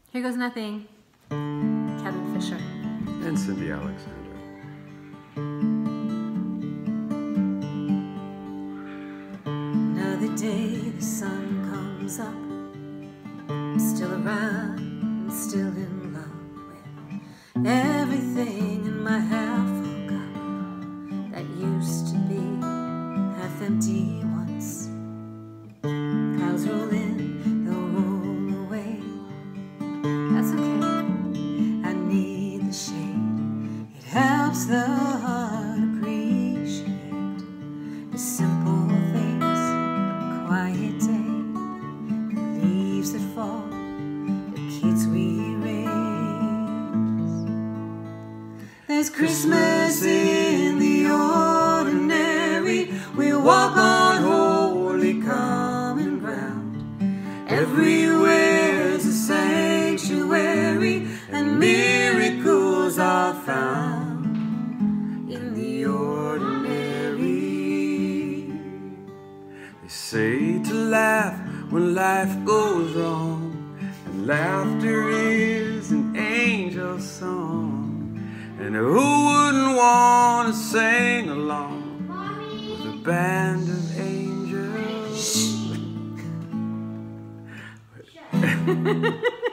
Here Goes Nothing, Kevin Fisher. And Cindy Alexander. Another day, the sun comes up. I'm still around, I'm still in love with everything in my half-full cup that used to be half empty once. Clouds roll in, they'll roll away. That's okay. I need the shade. It helps the heart appreciate the simple things. A quiet day, the leaves that fall, the kids we raise. There's Christmas in the ordinary. We walk on holy common ground. Everywhere's a sanctuary, and miracles are found in the ordinary. They say to laugh when life goes wrong, and laughter is an angel song. And who wouldn't want to sing along with a band of angels?